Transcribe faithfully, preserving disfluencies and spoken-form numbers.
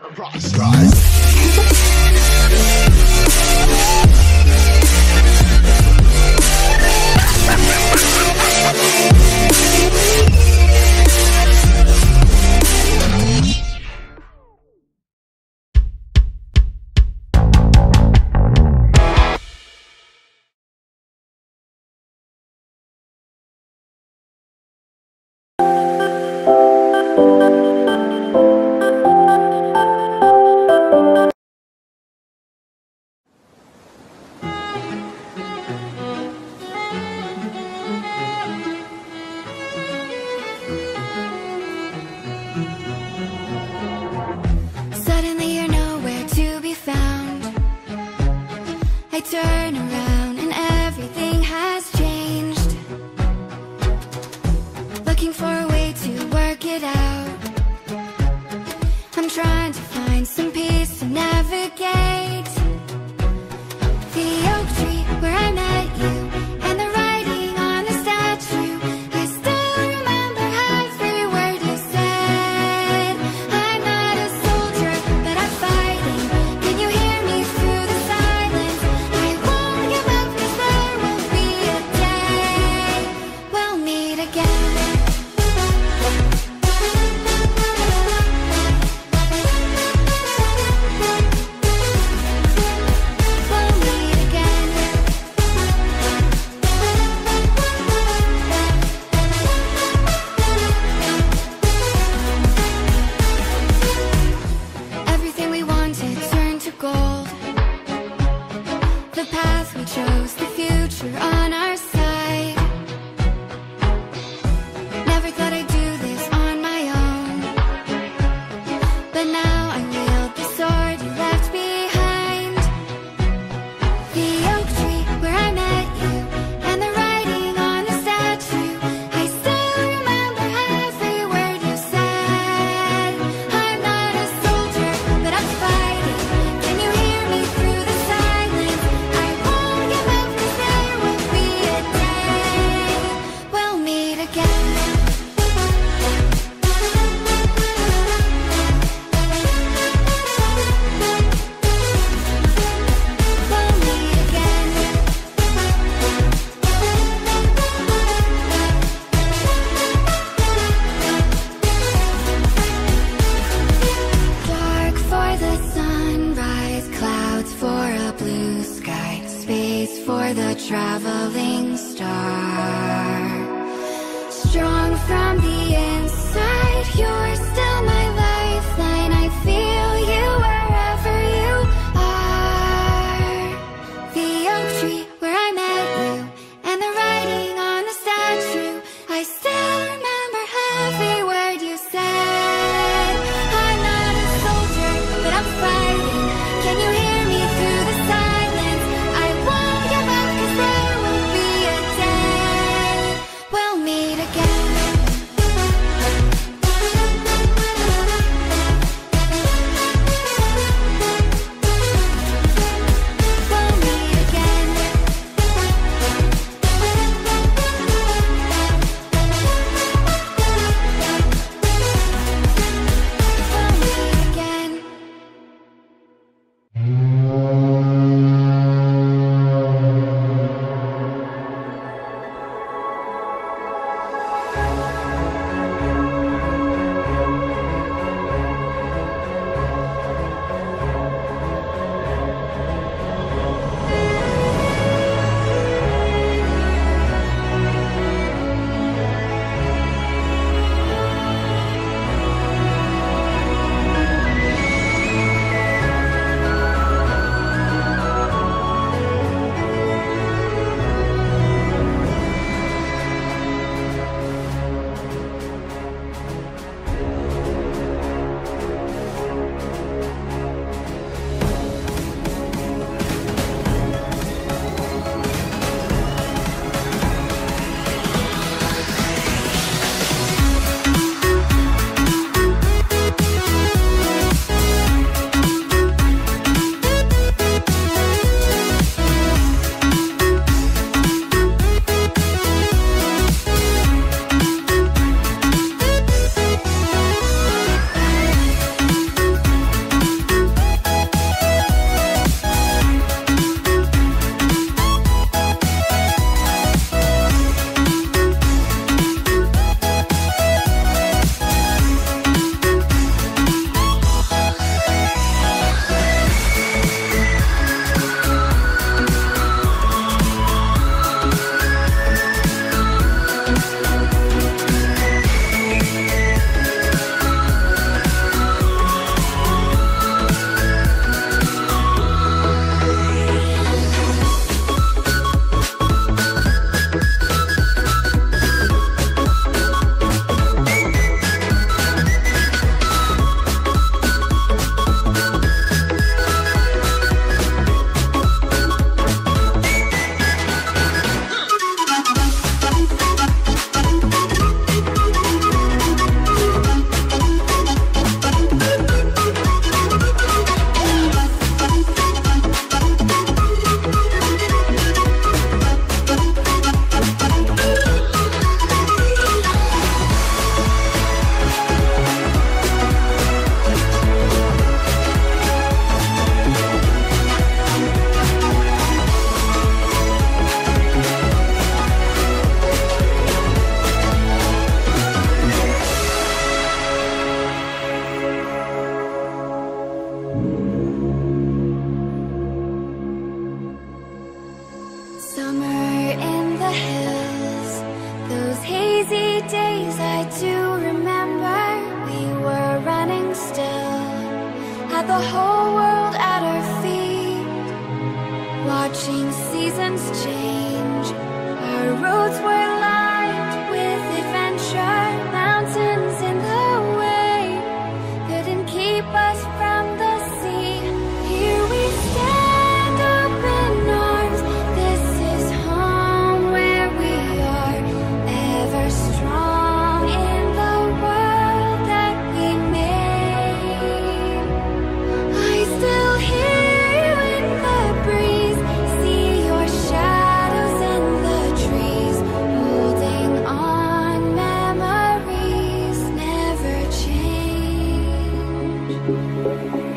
Suddenly you're nowhere to be found. I turn around and everything has changed. Looking for a way to work it out. I'm trying to find some peace to navigate. The oak tree where I met you, and the writing on the statue. I still remember every word you said. I'm not a soldier, but I'm fighting. Can you hear me through the silence? I won't give up, 'cause there will be a day we'll meet again. Everything we wanted turned to gold. The path we chose, the future on our side. Never thought I'd do this on my own, but now I wield the sword you left behind. The oak tree where I met you, and the writing on the statue. I still remember every word you said. I'm not a soldier, but I'm fighting. Can you hear me through the silence? I won't give up, 'cause there will be a day. traveling star. Strong from the inside, you're still my lifeline. I feel you wherever you are. The oak tree where I met you, and the writing on the statue. I still remember every word you said. I'm not a soldier, but I'm fighting. Can you hear me through the silence? I won't give up, 'cause there will be a day we'll meet again. had the whole world at our feet, watching seasons change. Our roads were lined with adventure, mountains in the way couldn't keep us from the sea. Here we stand, open arms. This is home where we are, ever strong in the world that we made. I still hear you in the breeze, see your shadows in the trees, holding on, memories never change.